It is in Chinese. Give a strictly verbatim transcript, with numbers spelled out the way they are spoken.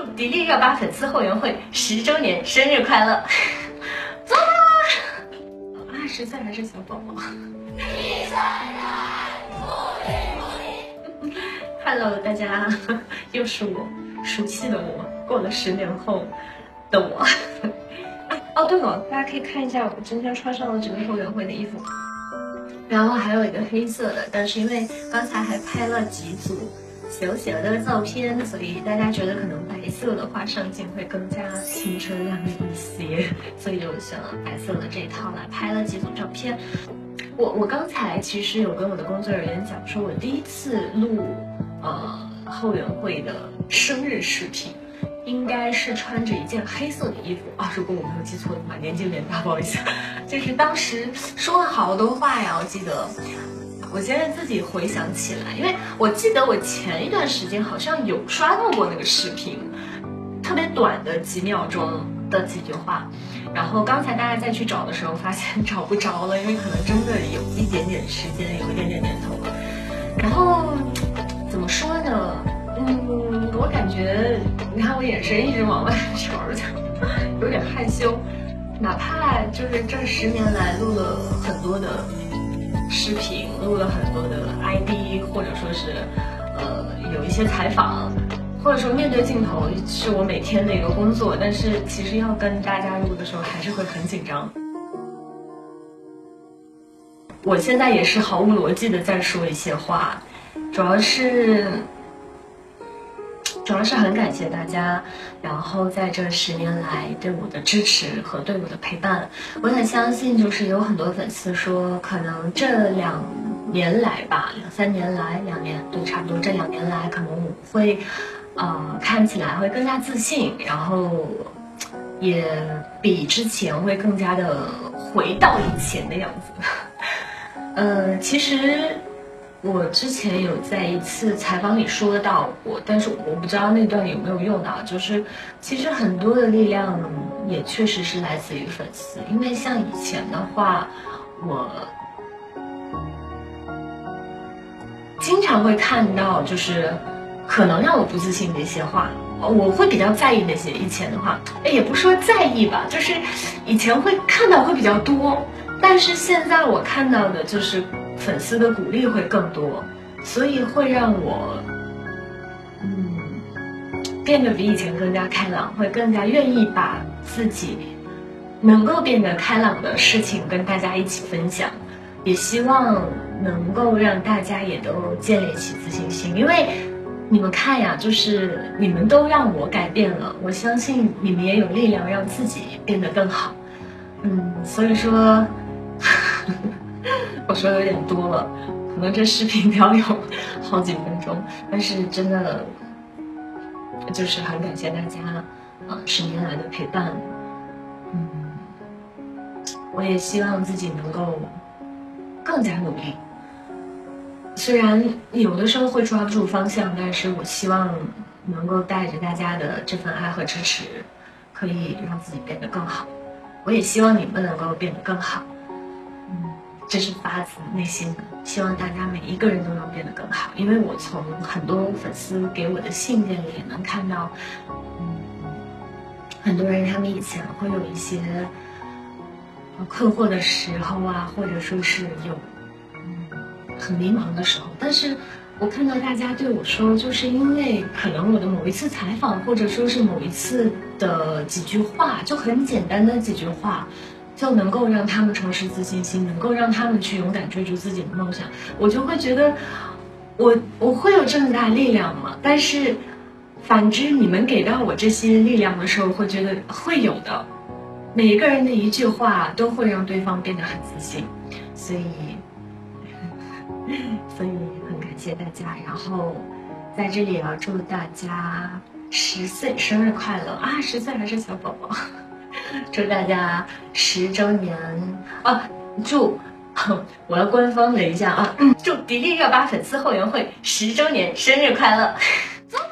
迪丽热巴粉丝后援会十周年生日快乐！走吧！二十岁还是小宝宝。Hello， 大家，又是我，熟悉的我，过了十年后的我。哦，对了，大家可以看一下我今天穿上了这个后援会的衣服，然后还有一个黑色的，但是因为刚才还拍了几组小小的照片，所以大家觉得可能白色的话上镜会更加青春靓丽一些，所以就选了白色的这一套来拍了几组照片。我我刚才其实有跟我的工作人员讲说，我第一次录呃后援会的生日视频，应该是穿着一件黑色的衣服啊，如果我没有记错的话，年纪有点大，不好意思。就是当时说了好多话呀，我记得。我现在自己回想起来，因为我记得我前一段时间好像有刷到过那个视频，特别短的几秒钟的几句话，然后刚才大家再去找的时候，发现找不着了，因为可能真的有一点点时间，有一点点年头了。然后怎么说呢？嗯，我感觉你看我眼神一直往外瞅着，有点害羞。哪怕就是这十年来录了很多的视频，录了很多的 I D， 或者说是呃有一些采访，或者说面对镜头是我每天的一个工作，但是其实要跟大家录的时候还是会很紧张。我现在也是毫无逻辑的在说一些话，主要是主要是很感谢大家，然后在这十年来对我的支持和对我的陪伴。我很相信，就是有很多粉丝说，可能这两年来吧，两三年来，两年对，差不多这两年来，可能我会，呃，看起来会更加自信，然后也比之前会更加的回到以前的样子。呃，其实。我之前有在一次采访里说到过，但是我不知道那段有没有用到。就是其实很多的力量也确实是来自于粉丝，因为像以前的话，我经常会看到就是可能让我不自信的一些话，我会比较在意那些。以前的话，哎，也不说在意吧，就是以前会看到会比较多，但是现在我看到的就是粉丝的鼓励会更多，所以会让我嗯变得比以前更加开朗，会更加愿意把自己能够变得开朗的事情跟大家一起分享，也希望能够让大家也都建立起自信心。因为你们看呀，就是你们都让我改变了，我相信你们也有力量让自己变得更好。嗯，所以说我说的有点多了，可能这视频要有好几分钟，但是真的就是很感谢大家啊十年来的陪伴。嗯，我也希望自己能够更加努力，虽然有的时候会抓不住方向，但是我希望能够带着大家的这份爱和支持，可以让自己变得更好。我也希望你们能够变得更好。嗯，这是发自内心的，希望大家每一个人都能变得更好。因为我从很多粉丝给我的信件里也能看到，嗯，很多人他们以前会有一些困惑的时候啊，或者说是有嗯很迷茫的时候，但是我看到大家对我说，就是因为可能我的某一次采访，或者说是某一次的几句话，就很简单的几句话，就能够让他们重拾自信心，能够让他们去勇敢追逐自己的梦想。我就会觉得我我会有这么大力量吗？但是反之，你们给到我这些力量的时候，会觉得会有的。每一个人的一句话都会让对方变得很自信，所以所以很感谢大家。然后在这里也要祝大家十岁生日快乐啊！十岁还是小宝宝。祝大家十周年啊！祝我要官方了一下啊！祝迪丽热巴粉丝后援会十周年生日快乐！走。